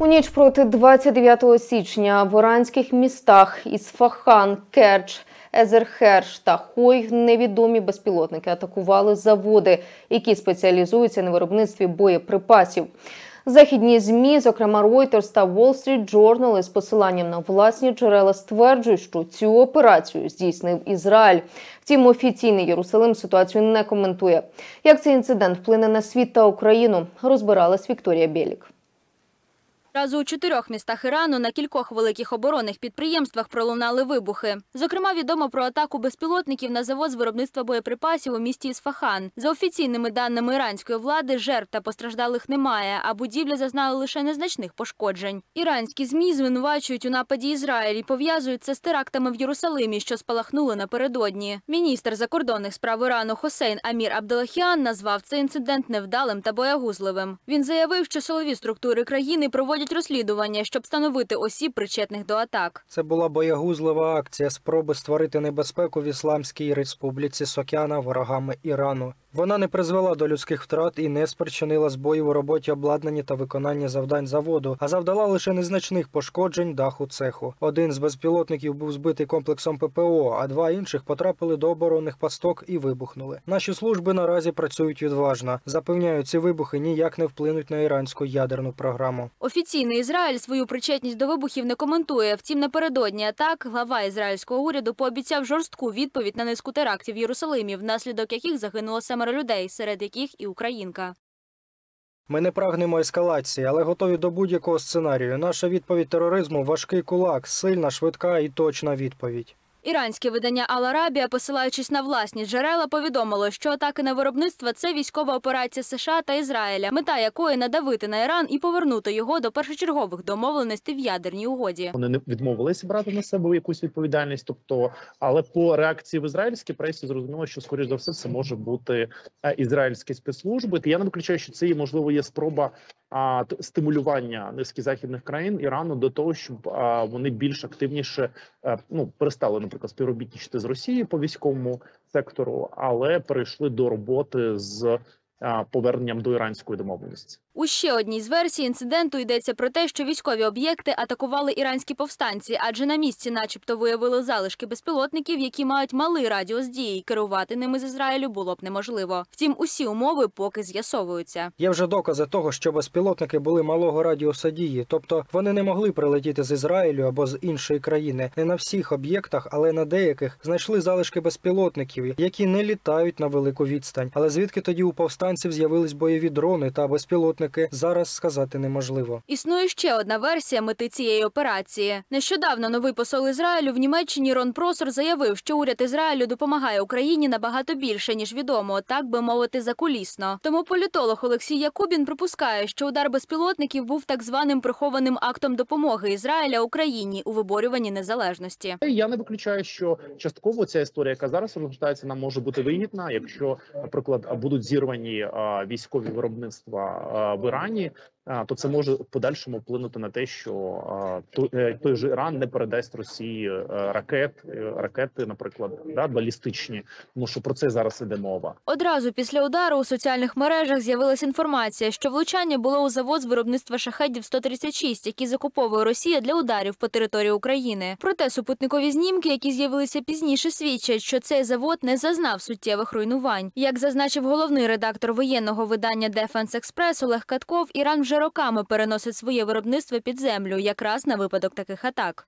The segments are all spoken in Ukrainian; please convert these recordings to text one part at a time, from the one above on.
У ніч проти 29 січня в іранських містах Ісфахан, Керч, Езерхерш та Хой невідомі безпілотники атакували заводи, які спеціалізуються на виробництві боєприпасів. Західні ЗМІ, зокрема Reuters та Wall Street Journal, із посиланням на власні джерела стверджують, що цю операцію здійснив Ізраїль. Втім, офіційний Єрусалим ситуацію не коментує. Як цей інцидент вплине на світ та Україну, розбиралась Вікторія Бєлік. Разу у 4 містах Ірану на кількох великих оборонних підприємствах пролунали вибухи. Зокрема, відомо про атаку безпілотників на завод з виробництва боєприпасів у місті Ісфахан. За офіційними даними іранської влади, жертв та постраждалих немає, а будівлі зазнали лише незначних пошкоджень. Іранські ЗМІ звинувачують у нападі Ізраїль і пов'язують це з терактами в Єрусалимі, що спалахнули напередодні. Міністр закордонних справ Ірану Хосейн Амір Абделахіан назвав цей інцидент невдалим та боягузливим. Він заявив, що силові структури країни проводять розслідування, щоб встановити осіб, причетних до атак. Це була боягузлива акція спроби створити небезпеку в Ісламській Республіці з океана ворогами Ірану. Вона не призвела до людських втрат і не спричинила збоїв у роботі обладнання та виконання завдань заводу, а завдала лише незначних пошкоджень даху цеху. Один з безпілотників був збитий комплексом ППО, а 2 інших потрапили до оборонних пасток і вибухнули. Наші служби наразі працюють відважно. Запевняють, ці вибухи ніяк не вплинуть на іранську ядерну програму. Офіційний Ізраїль свою причетність до вибухів не коментує. Втім, напередодні атак глава ізраїльського уряду пообіцяв жорстку відповідь на низку терактів в Єрусалимі, внаслідок яких загинуло 7 людей, серед яких і українка. Ми не прагнемо ескалації, але готові до будь-якого сценарію. Наша відповідь тероризму – важкий кулак, сильна, швидка і точна відповідь. Іранське видання «Ал-Арабія», посилаючись на власні джерела, повідомило, що атаки на виробництво – це військова операція США та Ізраїля, мета якої – надавити на Іран і повернути його до першочергових домовленостей в ядерній угоді. Вони не відмовилися брати на себе якусь відповідальність, але по реакції в ізраїльській пресі зрозуміло, що, скоріш за все, це може бути ізраїльські спецслужби. Я не виключаю, що це, можливо, є спроба стимулювання низки західних країн Ірану до того, щоб вони більш активніше перестали, наприклад, співробітничати з Росією по військовому сектору, але перейшли до роботи з поверненням до іранської домовленості. У ще одній з версій інциденту йдеться про те, що військові об'єкти атакували іранські повстанці, адже на місці начебто виявили залишки безпілотників, які мають малий радіус дії. Керувати ними з Ізраїлю було б неможливо. Втім, усі умови поки з'ясовуються. Є вже докази того, що безпілотники були малого радіуса дії, тобто вони не могли прилетіти з Ізраїлю або з іншої країни. Не на всіх об'єктах, але на деяких знайшли залишки безпілотників, які не літають на велику відстань. Але звідки тоді у повстанців з'явились бойові дрони та безпілотники, зараз сказати неможливо. Існує ще одна версія мети цієї операції. Нещодавно новий посол Ізраїлю в Німеччині Рон Просор заявив, що уряд Ізраїлю допомагає Україні набагато більше, ніж відомо, так би мовити, закулісно. Тому політолог Олексій Якубін припускає, що удар безпілотників був так званим прихованим актом допомоги Ізраїля Україні у виборюванні незалежності. Я не виключаю, що частково ця історія, яка зараз розгортається, нам може бути вигідна, якщо, наприклад, будуть зірвані військові виробництва в Ірані, то це може в подальшому вплинути на те, що той же Іран не передасть Росії ракети, наприклад, балістичні, тому що про це зараз іде мова. Одразу після удару у соціальних мережах з'явилася інформація, що влучання було у завод з виробництва «Шахедів-136», які закуповує Росія для ударів по території України. Проте супутникові знімки, які з'явилися пізніше, свідчать, що цей завод не зазнав суттєвих руйнувань. Як зазначив головний редактор воєнного видання Defense Express Олег Катков, Іран вже роками переносить своє виробництво під землю, якраз на випадок таких атак.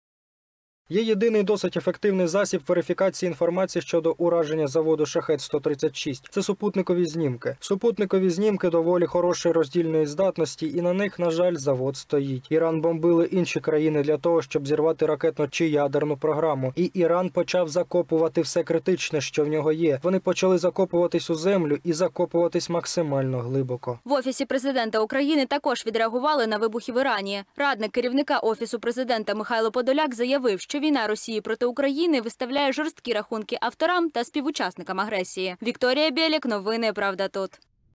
Є єдиний досить ефективний засіб верифікації інформації щодо ураження заводу «Шахед-136» – це супутникові знімки. Супутникові знімки доволі хорошої роздільної здатності, і на них, на жаль, завод стоїть. Іран бомбили інші країни для того, щоб зірвати ракетну чи ядерну програму. І Іран почав закопувати все критичне, що в нього є. Вони почали закопуватись у землю і закопуватись максимально глибоко. В Офісі президента України також відреагували на вибухи в Ірані. Радник керівника Офісу президента Михайло Подоляк заявив, що війна Росії проти України виставляє жорсткі рахунки авторам та співучасникам агресії. Вікторія Бєлік, новини «Правда тут».